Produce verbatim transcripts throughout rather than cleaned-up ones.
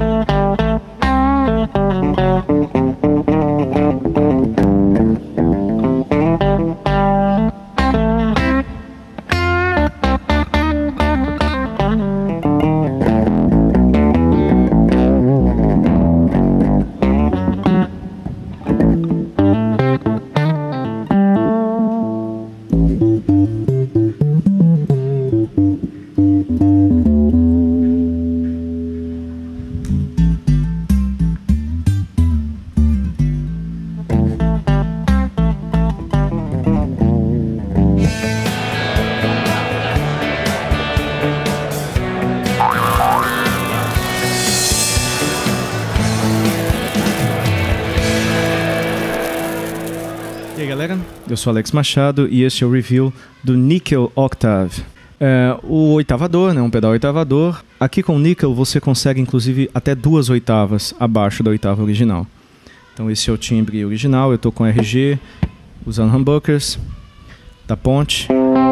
E aí galera, eu sou Alex Machado e este é o review do Nickel Octave. É, o oitavador, né, um pedal oitavador. Aqui com o Nickel você consegue inclusive até duas oitavas abaixo da oitava original. Então esse é o timbre original, eu estou com R G, usando humbuckers da Ponte.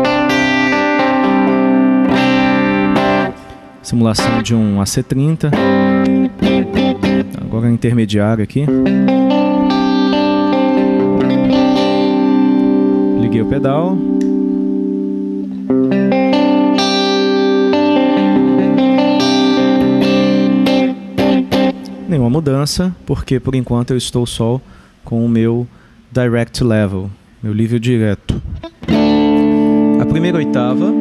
Simulação de um A C trinta. Agora intermediário aqui. Liguei o pedal. Nenhuma mudança, porque por enquanto eu estou só com o meu Direct Level, meu nível direto. A primeira oitava.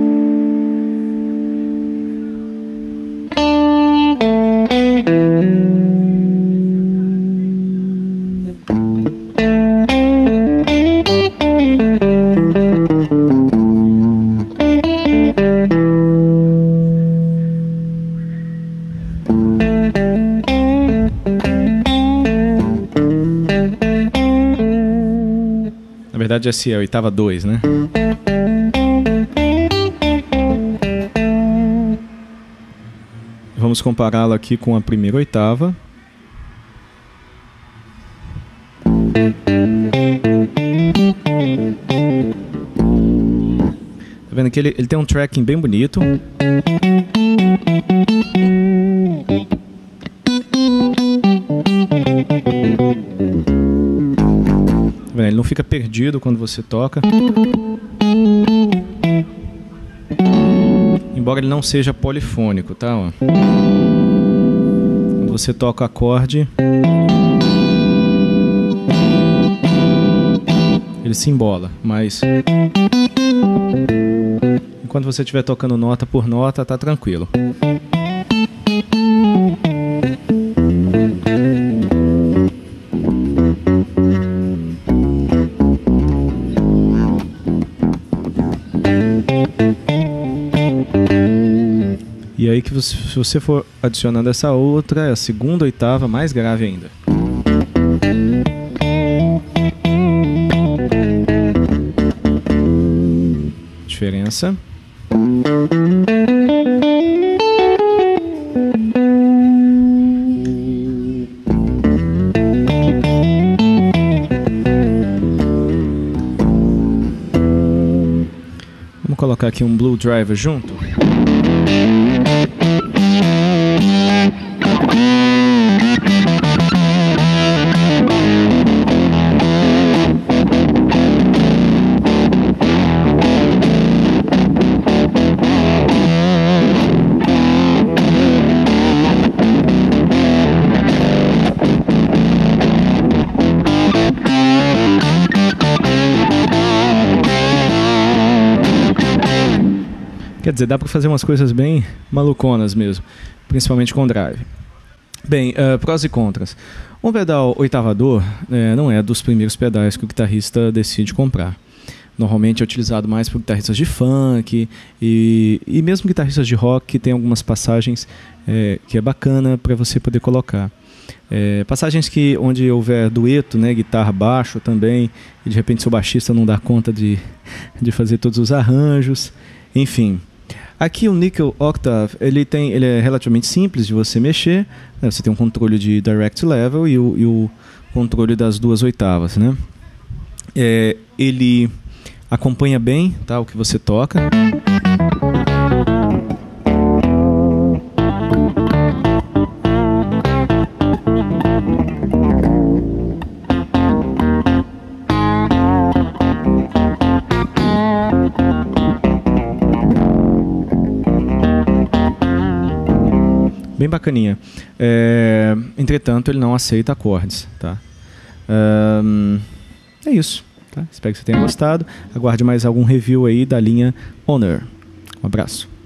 Na verdade essa é a oitava dois, né? Vamos compará-la aqui com a primeira oitava. Tá vendo que ele, ele tem um tracking bem bonito. Ele não fica perdido quando você toca. Embora ele não seja polifônico, tá? Ó. Quando você toca o acorde, ele se embola, mas enquanto você estiver tocando nota por nota, tá tranquilo. E aí que você, se você for adicionando essa outra, é a segunda oitava mais grave ainda. Diferença. Vamos colocar aqui um Blue Driver junto. Quer dizer, dá para fazer umas coisas bem maluconas mesmo, principalmente com drive. Bem, uh, prós e contras. Um pedal oitavador uh, não é dos primeiros pedais que o guitarrista decide comprar. Normalmente é utilizado mais por guitarristas de funk e, e mesmo guitarristas de rock, que tem algumas passagens é, que é bacana para você poder colocar. É, passagens que, onde houver dueto, né, guitarra, baixo também, e de repente seu baixista não dá conta de, de fazer todos os arranjos, enfim. Aqui o Nickel Octave, ele, tem, ele é relativamente simples de você mexer, né? Você tem um controle de Direct Level e o, e o controle das duas oitavas, né? É, ele acompanha bem, tá, o que você toca. bem bacaninha. É, entretanto, ele não aceita acordes, tá? Um, é isso, tá? Espero que você tenha gostado. Aguarde mais algum review aí da linha Honor. Um abraço.